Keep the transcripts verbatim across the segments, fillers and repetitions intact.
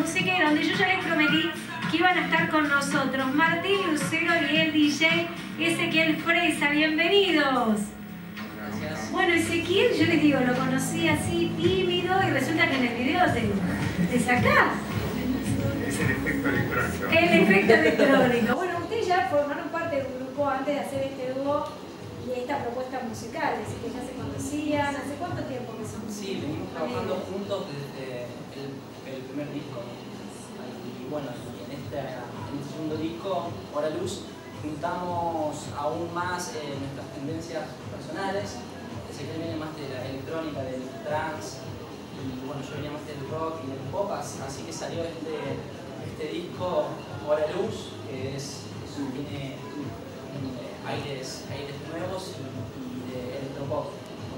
música y donde yo ya les prometí que iban a estar con nosotros. Martín Lucero y el D J Ezequiel Fresa, bienvenidos. Gracias. Bueno, Ezequiel, yo les digo, lo conocí así tímido y resulta que en el video te, te sacás. Es el efecto electrónico. El efecto electrónico. Bueno, ustedes ya formaron parte de un grupo antes de hacer este dúo y esta propuesta musical, así que ya se conocían. ¿Hace cuánto tiempo que son? Sí, venimos trabajando juntos desde el, el primer disco. Y bueno, en este, en este segundo disco, Hora Luz, juntamos aún más eh, nuestras tendencias personales. Ezequiel viene más de la electrónica, del trance, y bueno, yo venía más del rock y del pop, así que salió este, este disco Hora Luz, que es, es un, tiene aires, aires nuevos y, y de electropop.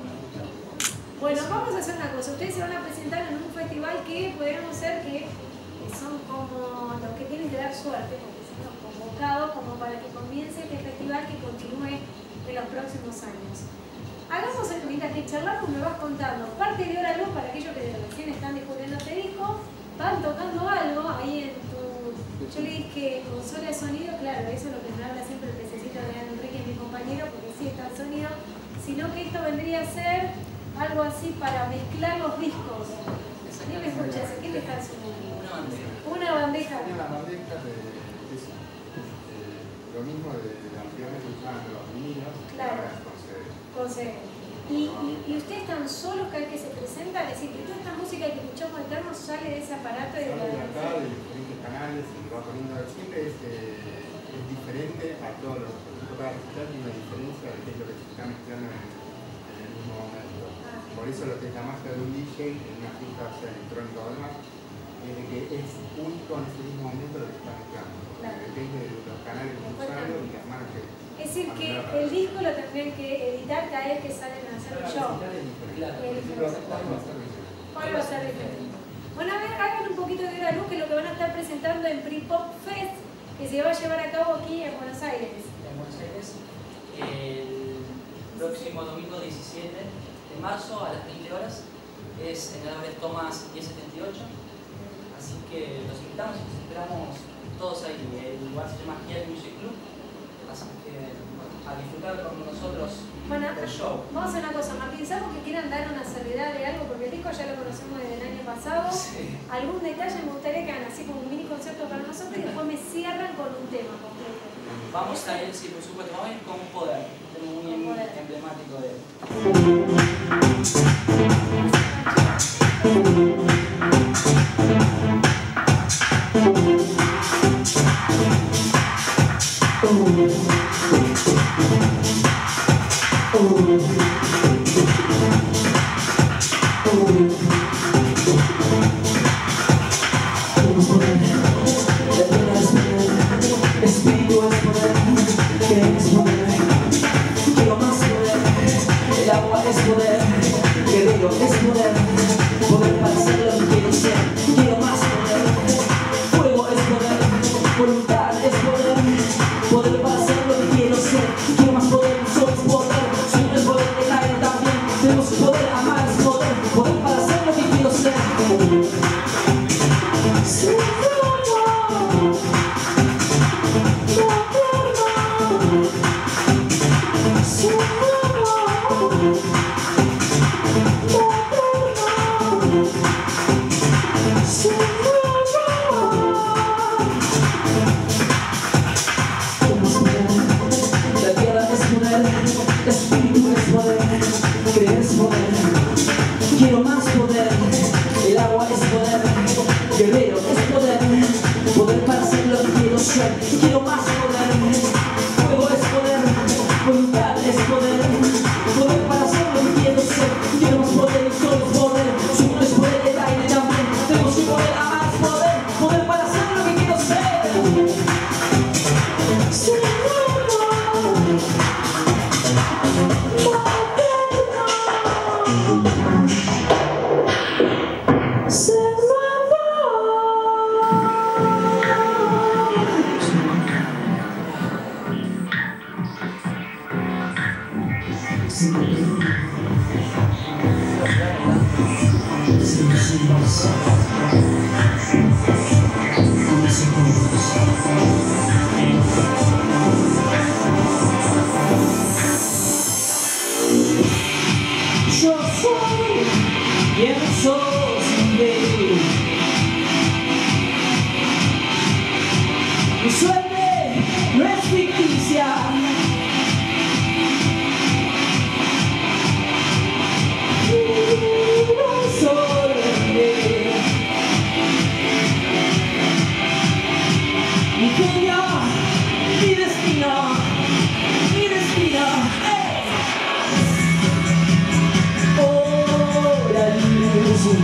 Bueno, vamos a hacer una cosa. Ustedes se van a presentar en un festival que podríamos ser que son como los que tienen que dar suerte, porque son los convocados como para que comience este festival que continúe en los próximos años. Hagamos el mientras que charlamos, me vas contando parte de Hora Luz para aquellos que recién están descubriendo este disco, van tocando algo ahí en tu... Yo le dije que consola de sonido, claro, eso es lo que me habla siempre el pececito de Enrique, mi compañero, porque sí está el sonido, sino que esto vendría a ser algo así para mezclar los discos. ¿Quién me escucha? ¿Quién le está enseñando? Una bandeja. Una bandeja. Una bandeja de, es, eh, lo mismo de anteriormente usaban los vinilos. Claro. Ahora es con C D. Con C D. ¿Y, y, ¿Y ustedes están solos cada vez que se presentan? Es decir, que toda esta música que escuchamos interno sale de ese aparato y de Sale de la... acá, de diferentes canales, y va poniendo siempre es, eh, es diferente a todos los que cada recital tiene una diferencia de qué es lo que se está mezclando en, en el mismo momento. Ah. Por eso lo que es la magia de un D J en una fiesta, sea electrónica o demás, es de que es único en ese mismo momento lo que está mezclando. Claro. Depende de los canales que están usando y las manos que... Es decir, que el disco lo tendrían que editar cada vez que salen a hacer el show. Claro. Ahora va a ser diferente. Bueno, a ver, hagan un poquito de Hora Luz, que es lo que van a estar presentando en Pre-Pop Fest, que se va a llevar a cabo aquí en Buenos Aires. En Buenos Aires, el próximo domingo diecisiete de marzo a las veinte horas, es en el Álvarez Tomás diez setenta y ocho. Así que los invitamos y los esperamos todos ahí. El lugar se llama Kiel Music Club. Así que bueno, a disfrutar con nosotros Bueno, del show. vamos a hacer una cosa, Martín, ¿sabes que quieran dar una salvedad de algo? Porque el disco ya lo conocemos desde el año pasado. Sí. Algún detalle me gustaría que hagan así como un mini concierto para nosotros y después me cierran con un tema completo. Vamos a ir, sí, por supuesto, vamos a ir con Poder, un tema muy Con Poder. emblemático de él. Quiero más poder, solo es poder, si no es poder, el aire también, tenemos que poder amar. vos, como sos vos. Yo soy quien sos, baby. Mi suerte no es ficticia. No soy baby. Mi genio, mi destino, mi destino. ¡Hey! Oh, la luz.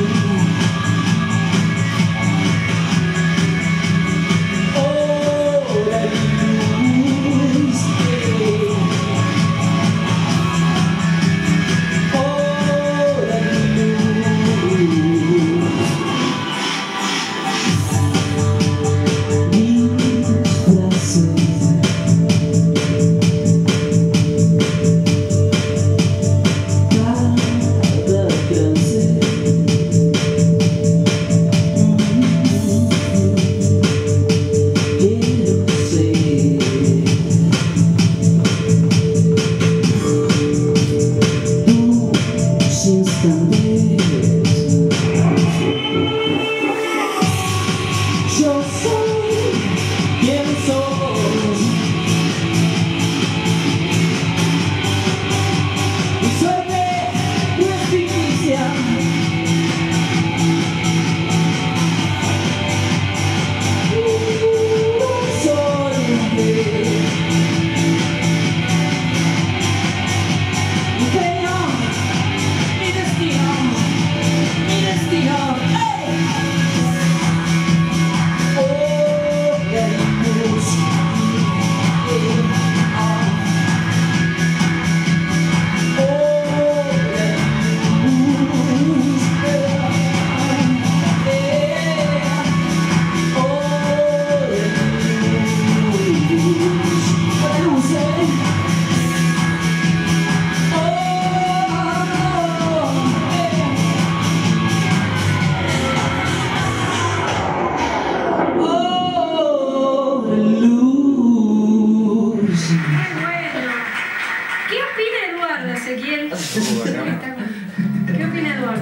¿Qué opina Eduardo?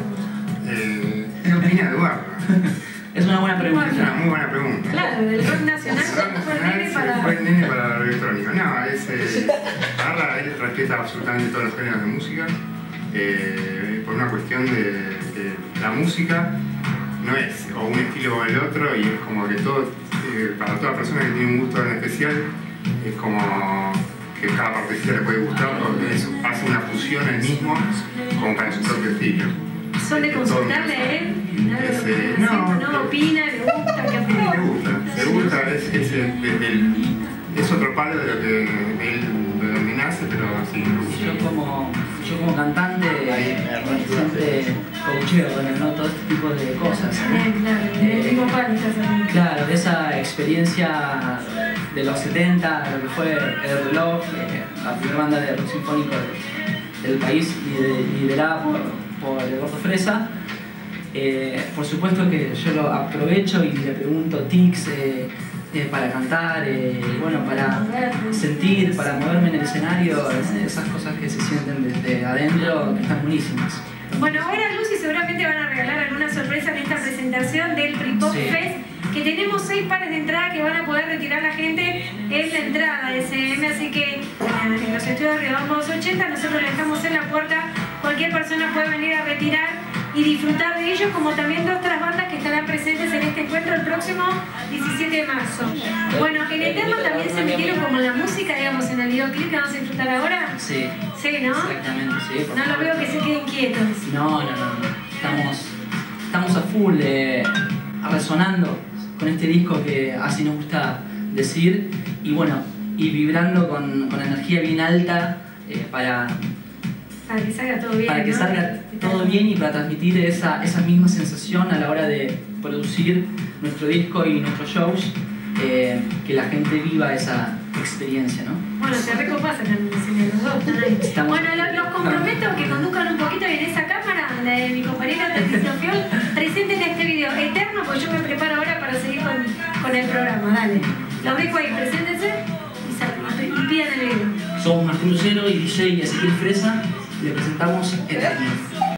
Eh, ¿Qué opina Eduardo? Es una buena pregunta. Es una muy buena pregunta. Claro, del rock nacional El rock fue el nacional nene se para... fue el nene para el electrónico. No, es... Eh, Parra, él respeta absolutamente todos los géneros de música. Eh, por una cuestión de que la música no es o un estilo o el otro, y es como que todo, eh, para toda persona que tiene un gusto en especial, es como que cada partecita le puede gustar, porque eso hace una fusión él mismo como para su propio estilo. ¿Son de consultarle a él? Es, eh, No, no, no opina, le gusta, ¿qué opina? le gusta, le gusta, es, es, el, el, el, es otro palo de lo que de él, de donde nace, pero sí, le gusta. Yo como, yo como cantante siempre coacheo con él, ¿no? Todo este tipo de cosas. Eh, claro, el tipo pan estás hablando. Claro, de esa experiencia de los setenta, lo que fue El Reloj, eh, la primera banda de rock sinfónico de, del país, liderada por, por el Gordo Fresa. Eh, por supuesto que yo lo aprovecho y le pregunto tics eh, eh, para cantar, eh, bueno, para sentir, para moverme en el escenario, esas cosas que se sienten desde adentro, que están buenísimas. Bueno, ahora Lucy seguramente van a regalar alguna sorpresa en esta presentación del Free-Pop Sí. Fest, que tenemos seis pares de entrada que van a poder retirar la gente en la entrada de C M, así que eh, en los estudios de Redondos ochenta nosotros le dejamos en la puerta, cualquier persona puede venir a retirar y disfrutar de ellos, como también de otras bandas que estarán presentes en este encuentro el próximo diecisiete de marzo. Bueno, en Eterno también se metieron como en la música, digamos, en el videoclip que vamos a disfrutar ahora. Sí, Sí, ¿no? exactamente, sí. por No los favor. veo que se queden quietos. No, no, no, no. Estamos, estamos a full, eh, resonando con este disco que así nos gusta decir, y bueno, y vibrando con, con energía bien alta eh, para, Para que salga todo bien. para que ¿no? salga todo bien y para transmitir esa, esa misma sensación a la hora de producir nuestro disco y nuestros shows, eh, que la gente viva esa, experiencia, ¿no? Bueno, te recopas en el cine, los dos están ahí. Estamos- Bueno, los, los comprometo que conduzcan un poquito y en esa cámara, la de mi compañera Patricia Fiol, presenten este video eterno, porque yo me preparo ahora para seguir con, con el programa. Dale. Los dejo ahí, preséntense y, sal- y pidan el video. Somos Martín Lucero y D J Ezequiel Fresa. Le presentamos Eterno.